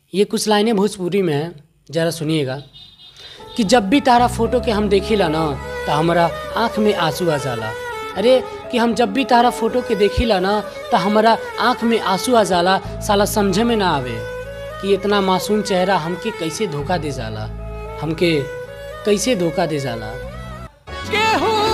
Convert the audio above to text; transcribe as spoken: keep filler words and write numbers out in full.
ये कुछ लाइनें भोजपुरी में हैं, ज़रा सुनिएगा। कि जब भी तारा फोटो के हम देखिला ना तो हमारा आँख में आंसू आ जाला। अरे कि हम जब भी तारा फोटो के देखिला ना तो हमारा आँख में आंसू आ जाला। साला समझे में ना आवे कि इतना मासूम चेहरा हमके कैसे धोखा दे जाला, हमके कैसे धोखा दे जाला। गेहूं